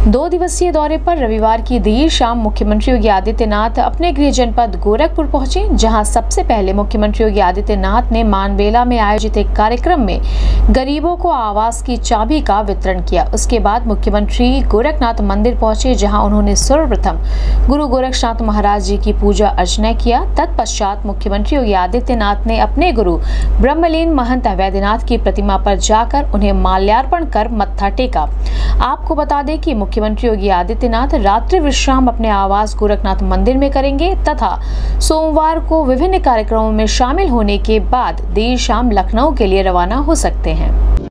2 दिवसीय दौरे पर रविवार की देर शाम मुख्यमंत्री योगी आदित्यनाथ अपने गृह जनपद गोरखपुर पहुंचे, जहां सबसे पहले मुख्यमंत्री योगी आदित्यनाथ ने मानबेला में आयोजित एक कार्यक्रम में गरीबों को आवास की चाबी का वितरण किया। उसके बाद मुख्यमंत्री गोरखनाथ मंदिर पहुंचे, जहां उन्होंने सर्वप्रथम गुरु गोरक्षनाथ महाराज जी की पूजा अर्चना किया। तत्पश्चात मुख्यमंत्री योगी आदित्यनाथ ने अपने गुरु ब्रह्मलीन महंत वैद्यनाथ की प्रतिमा पर जाकर उन्हें माल्यार्पण कर मत्था टेका। आपको बता दें कि मुख्यमंत्री योगी आदित्यनाथ रात्रि विश्राम अपने आवास गोरखनाथ मंदिर में करेंगे तथा सोमवार को विभिन्न कार्यक्रमों में शामिल होने के बाद देर शाम लखनऊ के लिए रवाना हो सकते हैं।